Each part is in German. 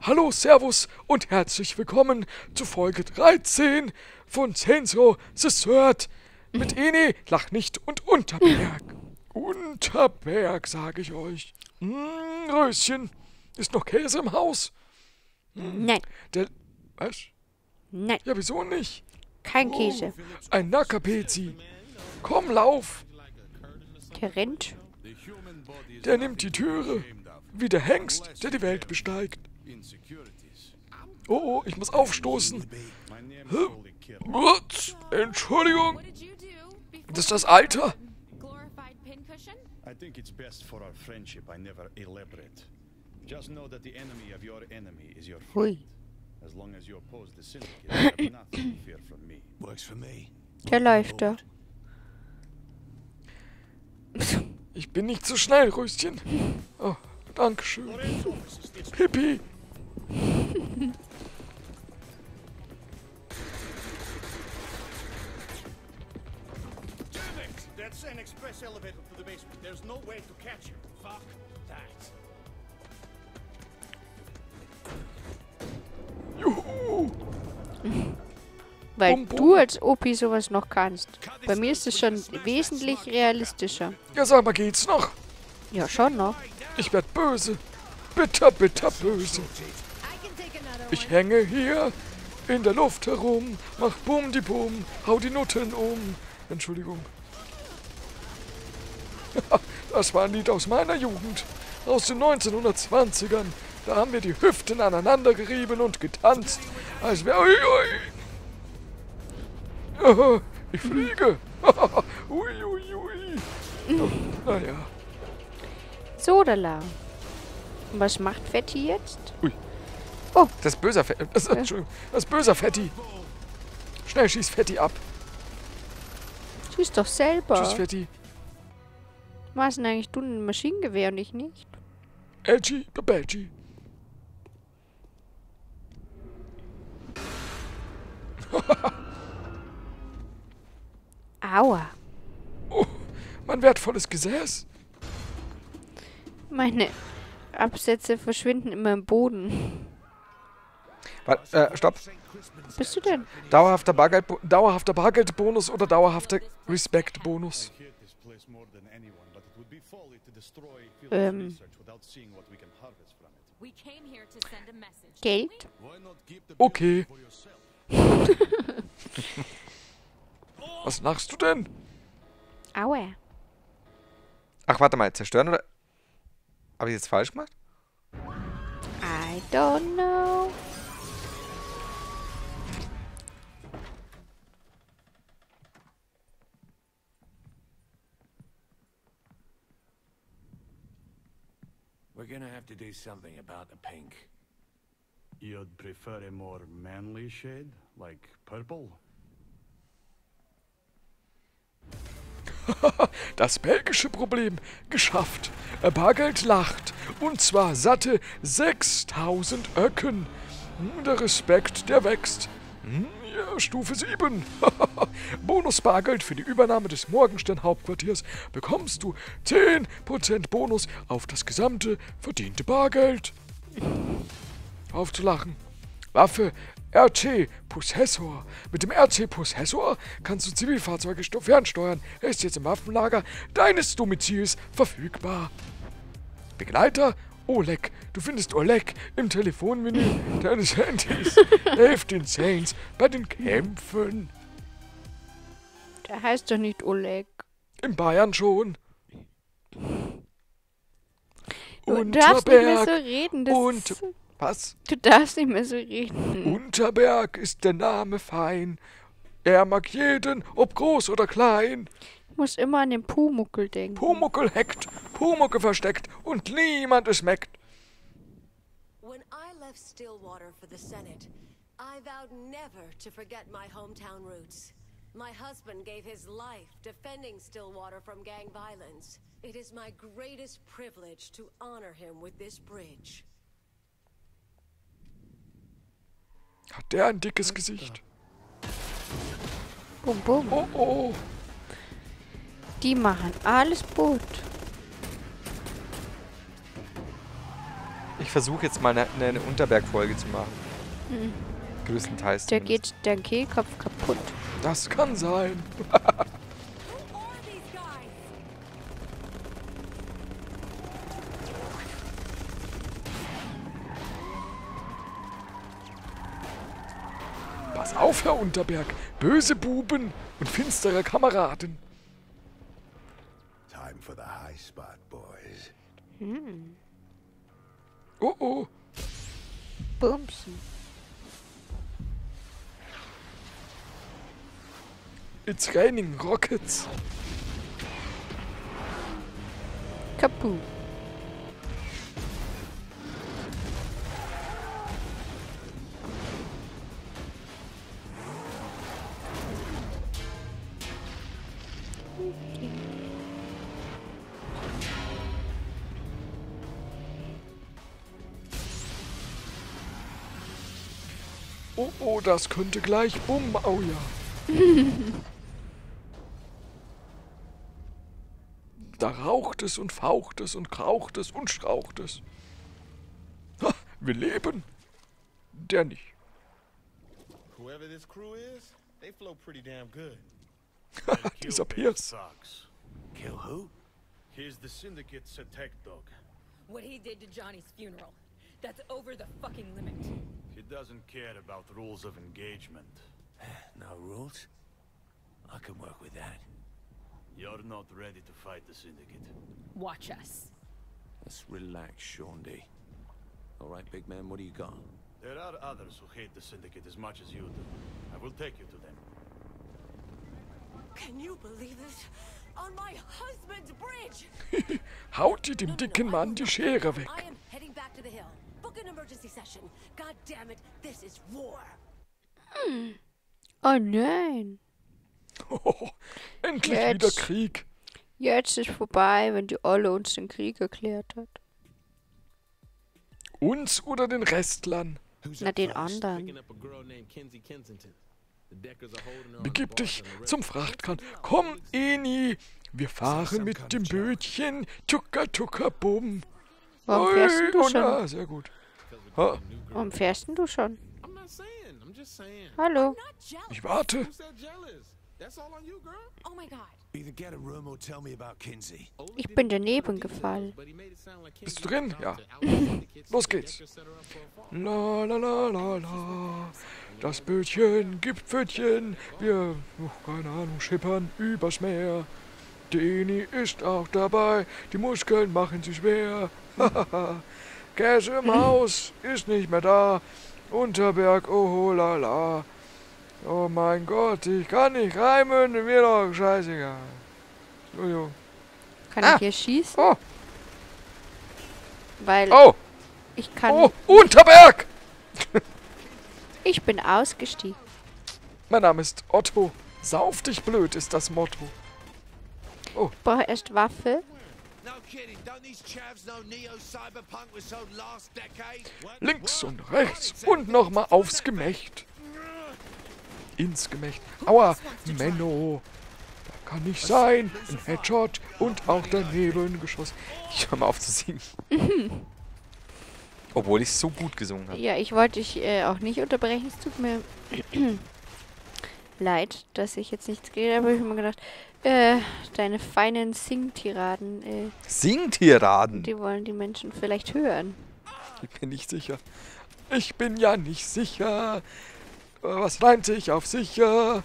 Hallo, Servus und herzlich willkommen zu Folge 13 von Chainsaw the Third mit Eni, Lachnicht und Unterberg. Unterberg, sage ich euch. Röschen, ist noch Käse im Haus? Nein. Was? Nein, Ja, wieso nicht? kein Käse. Ein Nackerpezi. Komm, lauf. Der rennt. Der nimmt die Türe. Wie der Hengst, der die Welt besteigt. Oh, ich muss aufstoßen. Entschuldigung. Das ist das Alter. I think it's best for our friendship I never elaborate. Just know that the enemy of your enemy is your friend. Hui. As long as you oppose the syndicate, you have nothing to fear from me. Works for me. Der läuft da. Ich bin nicht so schnell, Röschen. Oh, Dankeschön. Pippi. That's an express elevator to the basement. There's no way to catch you. Fuck that. Juhu. Weil Bum, bum. du als Opi sowas noch kannst. Bei mir ist es schon wesentlich realistischer. Ja, sag mal, geht's noch? Ja, schon noch. Ich werd böse. Bitter, bitter böse. Ich hänge hier in der Luft herum, mach Bum-di-Bum, hau die Nutten um. Entschuldigung. Das war ein Lied aus meiner Jugend. Aus den 1920ern. Da haben wir die Hüften aneinander gerieben und getanzt. Als wäre... Ui, ui. Ich fliege. Ui, ui, ui. Naja. Sodala. Und was macht Fetti jetzt? Ui. Oh. Das ist böser Fetti. Entschuldigung. Das ist böser Fetti. Schnell schieß Fetti ab. Schieß doch selber. Tschüss, Fetti. Was denn eigentlich du ein Maschinengewehr und ich nicht? Edgy, Babaggy. Aua. Oh, mein wertvolles Gesäß. Meine Absätze verschwinden immer im Boden. Stopp. Was bist du denn? Dauerhafter Bargeldbonus oder dauerhafter Respect-Bonus? I hate this place more than anyone, but it would be folly to destroy Phil's Ähm. research without seeing what we can harvest from it. We came here to send a message. Geld? Why not keep the Okay. for yourself? Was machst du denn? Aua. Ach, warte mal, zerstören oder... Habe ich jetzt falsch gemacht? I don't know. We're gonna have to do something about the pink. You'd prefer a more manly shade, like purple? Das belgische Problem geschafft. Bargeld lacht. Und zwar satte 6000 Öcken. Der Respekt, der wächst. Ja, Stufe 7. Bonus Bargeld für die Übernahme des Morgenstern-Hauptquartiers bekommst du 10% Bonus auf das gesamte verdiente Bargeld. Aufzulachen. Waffe RC Possessor. Mit dem RC Possessor kannst du Zivilfahrzeuge fernsteuern. Er ist jetzt im Waffenlager deines Domizils verfügbar. Begleiter Oleg. Du findest Oleg im Telefonmenü deines Handys. Hilft den Saints bei den Kämpfen. Der heißt doch nicht Oleg. In Bayern schon. Du darfst nicht mehr so Unterberg. reden. Was? Du darfst nicht mehr so reden. Unterberg ist der Name fein. Er mag jeden, ob groß oder klein. Ich muss immer an den Pumuckel denken. Pumuckel heckt, Pumuckel versteckt und niemand es meckt. When I left Stillwater for the Senate, I vowed never to forget my hometown roots. My husband gave his life defending Stillwater from gang violence. It is my greatest privilege to honor him with this bridge. Hat der ein dickes Gesicht? Bum, bum. Oh, oh. Die machen alles gut. ich versuche jetzt mal eine Unterberg-Folge zu machen. Größtenteils. Da zumindest. geht dein Kehlkopf kaputt. Das kann sein. Who are these guys? Pass auf, Herr Unterberg. Böse Buben und finstere Kameraden. Time for the high spot, boys. Oh oh. Bumsen. It's raining rockets. Kapu. Oh oh, das könnte gleich oh ja. Da raucht es und faucht es und kraucht es und schraucht es. Ha, wir leben. Der nicht. Whoever this crew is, they flow pretty damn good. Dieser Pierce. Sucks. Kill who? He's the Syndicate's attack dog. What he did to Johnny's funeral. That's over the fucking limit. He doesn't care about rules of engagement. No rules? I can work with that. You're not ready to fight the Syndicate. Watch us. Let's relax, Sean D. All right, big man, what do you got? There are others who hate the Syndicate as much as you do. I will take you to them. Can you believe this? On my husband's bridge! Haut die dem dicken Mann die Schere weg. I am heading back to the hill. Book an emergency session. God damn it, this is war. Oh nein. Oh, endlich Jetzt. wieder Krieg. Jetzt ist vorbei, wenn die Olle uns den Krieg erklärt hat. Uns oder den Restlern. Na, den anderen. Begib dich zum Frachtkran. Komm, Eni. Wir fahren mit dem Bötchen. Tucker, tucker, bum. Warum fährst denn du oh schon? na, sehr gut. Ha, Warum fährst denn du schon? I'm not saying. I'm just saying. Hallo. Not jealous. ich warte. Who said jealous? That's all on you, girl. Oh my god. Either get a room or tell me about Kinsey. Ich bin daneben gefallen. Bist du drin? Ja. Los geht's. La la la la la. Das Bötchen gibt Pfötchen. Wir, keine Ahnung, schippern übers Meer. Deni ist auch dabei. Die Muskeln machen sie schwer. Käse im Haus ist nicht mehr da. Unterberg, oh la la. Oh mein Gott, ich kann nicht reimen, mir doch scheißegal. Jojo. Kann ich hier schießen? Oh, Weil oh, ich kann. oh, Unterberg! Ich bin ausgestiegen. Mein Name ist Otto. Sauf dich blöd ist das Motto. Brauche erst Waffe. No kidding, don't these chavs know Neo-Cyberpunk was so last decade? Links und rechts und nochmal aufs Gemächt. Ins Gemächt. Aua, Menno. Da kann nicht sein. Ein Headshot und auch daneben geschossen. Ich hör mal auf zu singen. Obwohl ich so gut gesungen habe. Ja, ich wollte dich auch nicht unterbrechen. Es tut mir leid, dass ich jetzt nichts geredet habe. Ich habe mir gedacht, deine feinen Sing-Tiraden, Singtiraden. die wollen die Menschen vielleicht hören. Ich bin nicht sicher. Ich bin ja nicht sicher. Was reimt sich auf sicher?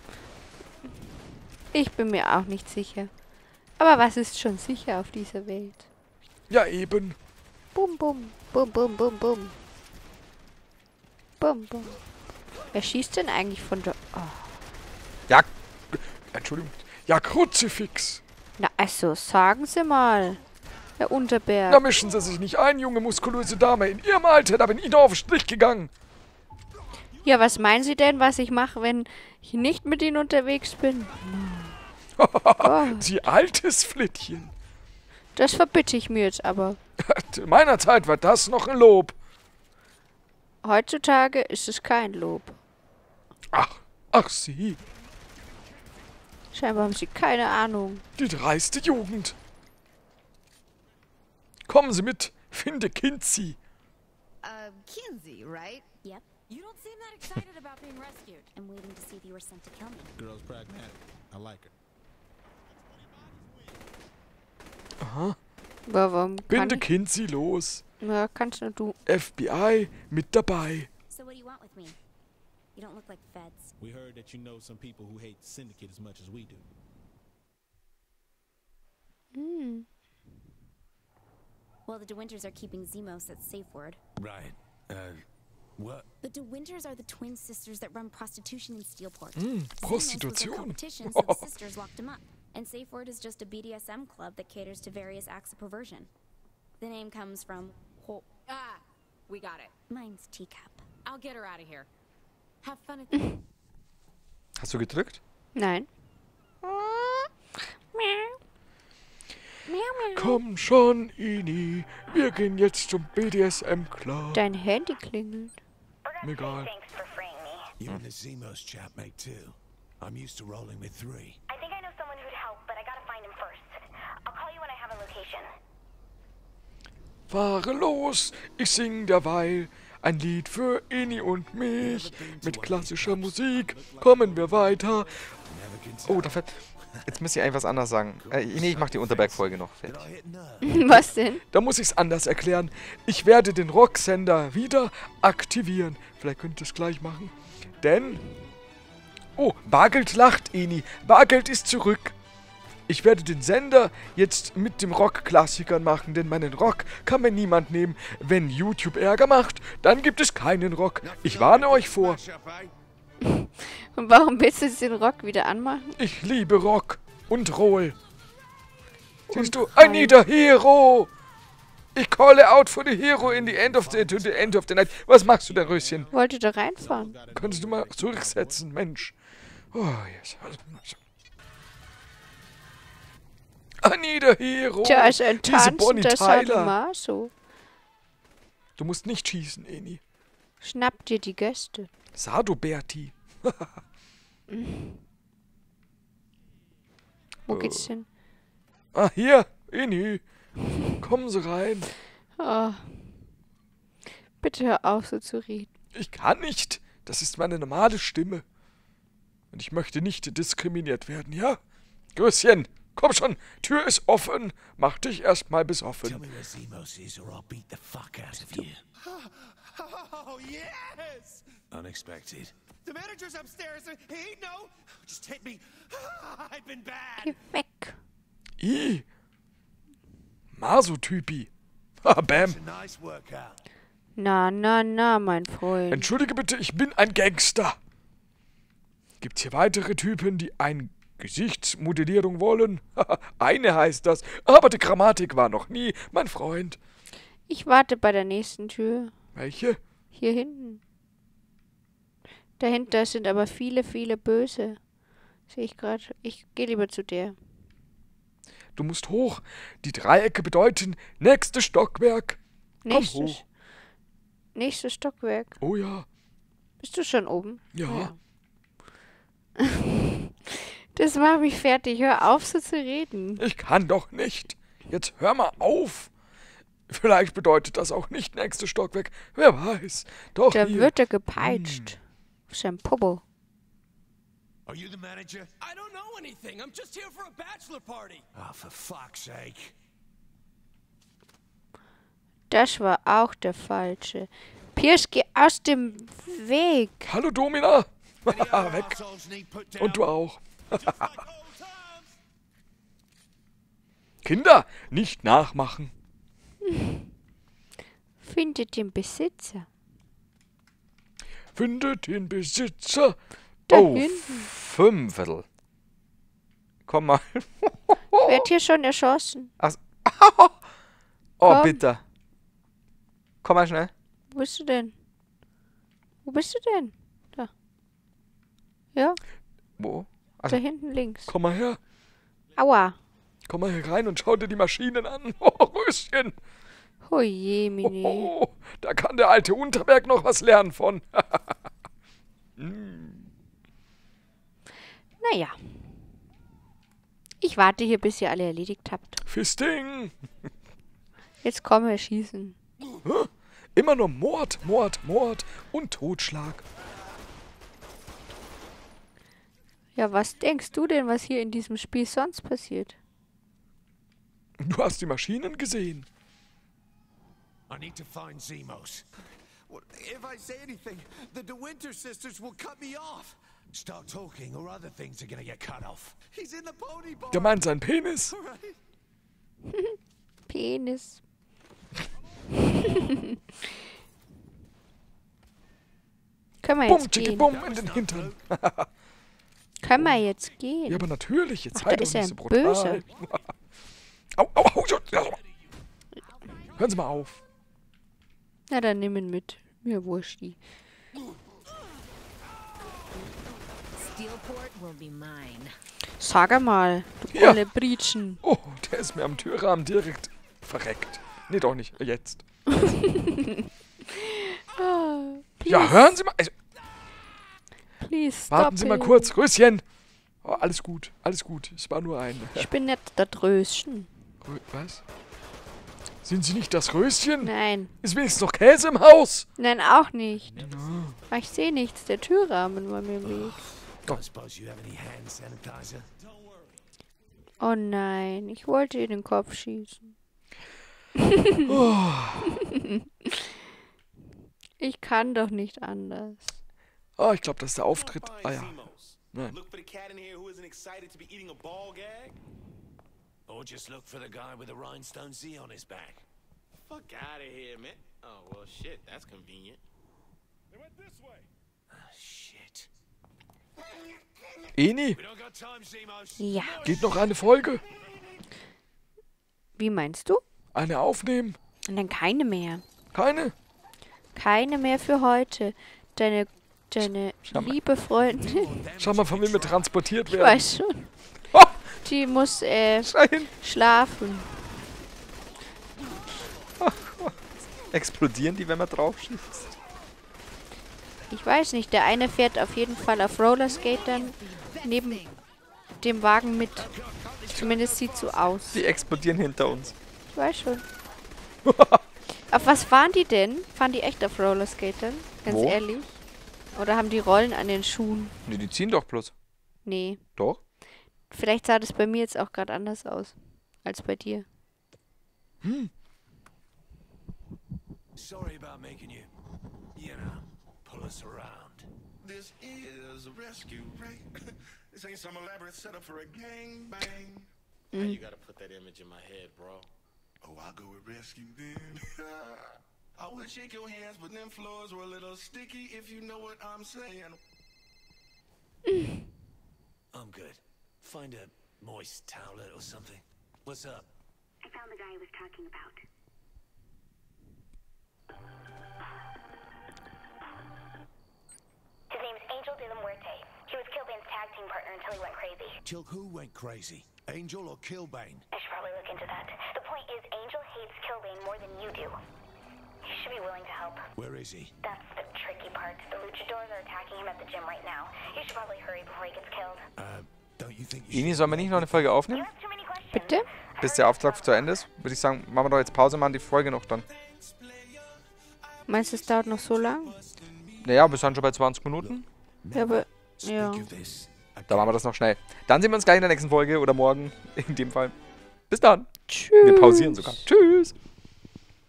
Ich bin mir auch nicht sicher. Aber was ist schon sicher auf dieser Welt? Ja eben. Bum, bum, bum, bum, bum, bum. Bum, bum. Wer schießt denn eigentlich von da? Oh. Ja, Entschuldigung. Ja, Kruzifix. Na, also, sagen Sie mal, Herr Unterberg. Da mischen Sie sich nicht ein, junge, muskulöse Dame. In Ihrem Alter, da bin ich doch auf den Strich gegangen. Ja, was meinen Sie denn, was ich mache, wenn ich nicht mit Ihnen unterwegs bin? Oh, Sie altes Flittchen. das verbitte ich mir jetzt aber. In meiner Zeit war das noch ein Lob. Heutzutage ist es kein Lob. Ach Sie, Scheinbar haben Sie keine Ahnung. die dreiste Jugend. Kommen Sie mit, finde Kinsey. Kinsey, right? Yep. You don't seem that excited about being rescued. I'm waiting to see if you were sent to kill me. Girl's pragmatic. I like her. Aha. Warum kann Binde ich? Kinsey los. Ja, kannst nur du. FBI mit dabei. So what do you want with me? You don't look like feds. We heard that you know some people who hate Syndicate as much as we do. Well, the De Winters are keeping Zemos at safe word. Right. What? The De Winters are the twin sisters that run prostitution in Steelport. Zemos was their Prostitution. competition, so the sisters locked him up. And Safe Word is just a BDSM club that caters to various acts of perversion. The name comes from Ah, we got it. mine's Teacup. I'll get her out of here. Have fun at the Hast du gedrückt? Nein. Komm schon, Ini. Wir gehen jetzt zum BDSM-Club. Dein Handy klingelt. Egal. Thanks for freeing me. You and the Zemos chap make two. I'm used to rolling with three. I think I know someone who'd help, but I gotta find him first. I'll call you when I have a location. Fahre los, ich sing derweil ein Lied für Ini und mich. Mit klassischer Musik kommen wir weiter. Oh, da fällt... Jetzt müsste ich einfach was anderes sagen. Nee, ich mach die Unterberg-Folge noch fertig. Was denn? Da muss ich's anders erklären. Ich werde den Rocksender wieder aktivieren. Vielleicht könnt ihr es gleich machen. Denn... Oh, Bargeld lacht, Ini. Bargeld ist zurück. Ich werde den Sender jetzt mit dem Rock-Klassikern machen, denn meinen Rock kann mir niemand nehmen. Wenn YouTube Ärger macht, dann gibt es keinen Rock. Ich warne euch vor. Und warum willst du jetzt den Rock wieder anmachen? Ich liebe Rock und Roll. Siehst du, I need a hero. Ich calle out for the hero in the end of the night. Was machst du denn, Röschen? Wollte da reinfahren. Könntest du mal zurücksetzen, Mensch. Oh, yes. I need a hero. Tja, ist ein Diese Bonnie tanzender Tyler. Sadomaso. Du musst nicht schießen, Eni. Schnapp dir die Gäste. Sado Berti. Wo geht's hin? Ah, hier, Eni. Kommen Sie rein. Oh. Bitte hör auf, so zu reden. Ich kann nicht. Das ist meine normale Stimme. Und ich möchte nicht diskriminiert werden, ja? Grüßchen, komm schon. Tür ist offen. Mach dich erstmal Tell besoffen. me where Zemos is or I'll beat the fuck out of you. Oh, yes! Unexpected. The manager's upstairs. He no. Just hit me. I've been bad. Geh weg. I. Maso-Typi. Ha, bam. Nice workout. Na, mein Freund. Entschuldige bitte, ich bin ein Gangster. Gibt's hier weitere Typen, die ein Gesichtsmodellierung wollen? Eine heißt das, aber die Grammatik war noch nie mein Freund. Ich warte bei der nächsten Tür. Welche? Hier hinten. Dahinter sind aber viele, viele Böse. Sehe ich gerade. Ich gehe lieber zu der. Du musst hoch. Die Dreiecke bedeuten nächstes Stockwerk. Komm hoch. Nächstes Stockwerk. Oh ja. Bist du schon oben? Ja. Das macht mich fertig. Hör auf, so zu reden. Ich kann doch nicht. Jetzt hör mal auf. Vielleicht bedeutet das auch nicht nächstes Stockwerk. Wer weiß. Doch Da hier. wird er gepeitscht. Sein Popo. Are you the manager? I don't know anything. I'm just here for a bachelor party. Oh, for fuck's sake. Das war auch der falsche. Pierce, geh aus dem Weg. Hallo Domina. Any other Weg. assholes need put down? Und du auch. Kinder, nicht nachmachen. Findet den Besitzer. Findet den Besitzer. Da Oh, hinten. 5 Komm mal. Wird hier schon erschossen. Oh, Komm. bitte. Komm mal schnell. Wo bist du denn? Wo bist du denn? Da. Ja, Wo? da hinten links. Komm mal her. Aua. Komm mal hier rein und schau dir die Maschinen an. Oh, Röschen. Oh je, Mini. Oh, da kann der alte Unterberg noch was lernen von. Naja. Ich warte hier, bis ihr alle erledigt habt. Fisting. Jetzt komm, wir schießen. Immer nur Mord, Mord, Mord und Totschlag. Ja, was denkst du denn, was hier in diesem Spiel sonst passiert? Du hast die Maschinen gesehen. I need to find Zemos. If I say anything, the De Winter sisters will cut me off. Start talking or other things are gonna get cut off. He's in the pony bar. Der meint seinen Penis. Penis. Können wir Bumm, jetzt tschicki, gehen? bumm in den Hintern. Können wir jetzt gehen? Ja, aber natürlich, jetzt Ach, halt da doch ist nicht er so brutal. böse. Au, au, au. Hören Sie mal auf. Na, dann nimm ihn mit. Mir wurscht die. Steelport will be mine. Sag einmal, du Ja. olle Britschen. Oh, der ist mir am Türrahmen direkt verreckt. Nee, doch nicht. Jetzt. Ja, hören Sie mal. Also, Please stop warten Sie mal it. kurz. Röschen. Oh, alles gut, alles gut. Es war nur ein... Ich bin nicht das Röschen. Was? Sind Sie nicht das Röschen? Nein. Ist wenigstens noch Käse im Haus? Nein, auch nicht. Ich sehe nichts. Der Türrahmen war mir im Weg. I suppose you have any hand sanitizer? Oh nein, ich wollte in den Kopf schießen. Ich kann doch nicht anders. Ah, ich glaube, das ist der Auftritt. Ah ja. Nein. Look for the cat in here who isn't excited to be eating a ball gag? Or just look for the guy with the rhinestone Z on his back. Fuck out of here, man. Oh, well, shit, that's convenient. They went this way. Shit. Eni, We don't got time, Zemos. Ja. geht noch eine Folge? Wie meinst du? Eine aufnehmen? Und dann keine mehr. Keine? Keine mehr für heute. Deine liebe Freundin. Schau mal, von wem wir transportiert Ich werden. weiß schon. Oh, Die muss Schein. schlafen. Explodieren die, wenn man drauf schießt? Ich weiß nicht. Der eine fährt auf jeden Fall auf Rollerskatern neben dem Wagen mit. Zumindest sieht so aus. Die explodieren hinter uns. Ich weiß schon. Auf was fahren die denn? Fahren die echt auf Rollerskatern? Ganz Wo? ehrlich. Oder haben die Rollen an den Schuhen? Nee, die ziehen doch bloß. Nee. Doch? Vielleicht sah das bei mir jetzt auch gerade anders aus. Als bei dir. Sorry about making you, pull us around. This is a rescue, right? This ain't some elaborate setup for a gangbang. Now you gotta put that image in my head, bro. Oh, I'll go with rescue then. I would shake your hands, but them floors were a little sticky, if you know what I'm saying. I'm good. Find a moist towelette or something. What's up? I found the guy I was talking about. His name's Angel de la Muerte. He was Killbane's tag team partner until he went crazy. Till who went crazy? Angel or Killbane? I should probably look into that. The point is, Angel hates Killbane more than you do. He should be willing to help. Where is he? That's the tricky part. The luchadors are attacking him at the gym right now. You should probably hurry before he gets killed. Don't you think you Ini, sollen wir nicht noch eine Folge You aufnehmen? ask too many questions. Bitte? Bis der Auftrag zu Ende ist? Würde ich sagen, machen wir doch jetzt Pause, machen die Folge noch dann. Meinst du, es dauert noch so lang? Naja, wir sind schon bei 20 Minuten. Ja, aber... Ja. speak of this? Da machen wir das noch schnell. Dann sehen wir uns gleich in der nächsten Folge oder morgen. In dem Fall. Bis dann. Tschüss. Wir pausieren sogar. Tschüss.